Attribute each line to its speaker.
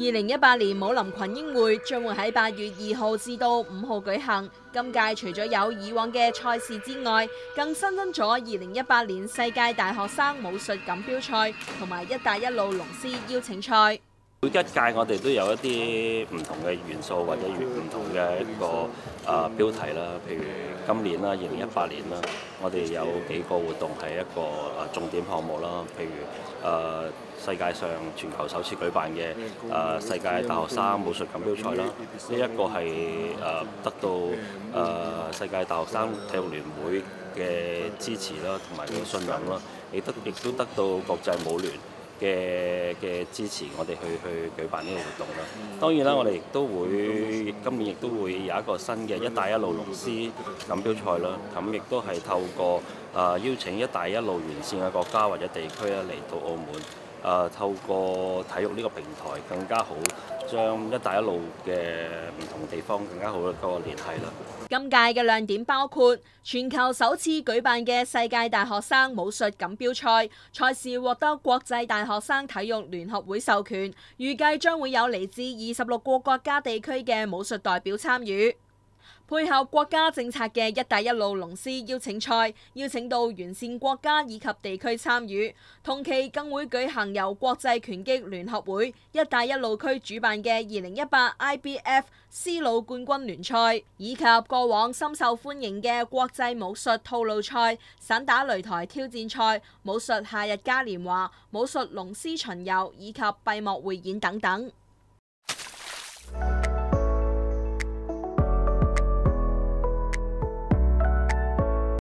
Speaker 1: 2018年武林群英會將會喺8月2號至到5號舉行。今屆除咗有以往嘅賽事之外，更新增咗2018年世界大學生武術錦標賽同埋一帶一路龍獅邀請賽。
Speaker 2: 每一屆我哋都有一啲唔同嘅元素或者唔同嘅一個標題啦，譬如今年啦，2018年啦，我哋有幾個活動係一個重點項目啦，譬如世界上全球首次舉辦嘅世界大學生武術錦標賽啦，呢一個係得到世界大學生體育聯會嘅支持啦，同埋佢嘅信任啦，亦都得到國際武聯嘅支持，我哋去舉辦呢個活動啦。當然啦，我哋亦都會今年亦都會有一個新嘅一帶一路龍獅錦標賽啦。咁亦都係透過邀請一帶一路沿線嘅國家或者地區咧嚟到澳門，透過體育呢個平台更加好，將一帶一路嘅唔同地方更加好嘅嗰個聯繫啦。
Speaker 1: 今屆嘅亮點包括全球首次舉辦嘅世界大學生武術錦標賽，賽事獲得國際大學生體育聯合會授權，預計將會有嚟自26個國家地區嘅武術代表參與。配合國家政策嘅一帶一路龍獅邀請賽，邀請到完善國家以及地區參與。同期更會舉行由國際拳擊聯合會一帶一路區主辦嘅2018 IBF 絲路冠軍聯賽，以及過往深受歡迎嘅國際武術套路賽、散打擂台挑戰賽、武術夏日嘉年華、武術龍獅巡遊以及閉幕匯演等等。